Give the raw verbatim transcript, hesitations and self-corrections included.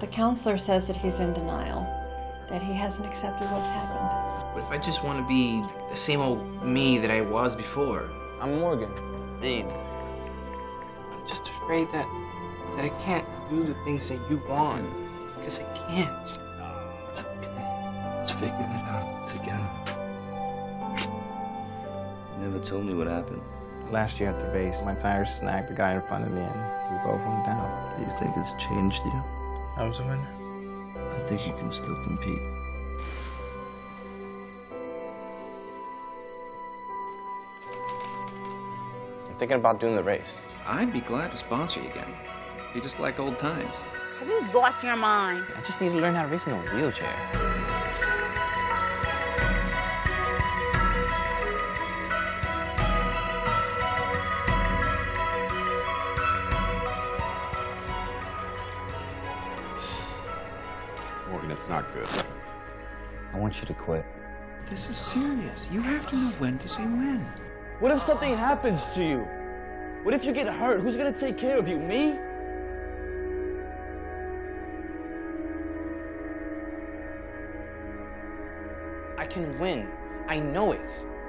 The counselor says that he's in denial, that he hasn't accepted what's happened. What if I just want to be the same old me that I was before? I'm Morgan. Dean. I'm just afraid that that I can't do the things that you want, because I can't. It's okay. Let's figure it out together. You never told me what happened. Last year at the race, my tires snagged the guy in front of me and we both went down. Do you think it's changed you? I was a winner. I think you can still compete. I'm thinking about doing the race. I'd be glad to sponsor you again. You just like old times. Have you lost your mind? I just need to learn how to race in a wheelchair. Morgan, it's not good. I want you to quit. This is serious. You have to know when to say when. What if something happens to you? What if you get hurt? Who's gonna take care of you? Me? I can win. I know it.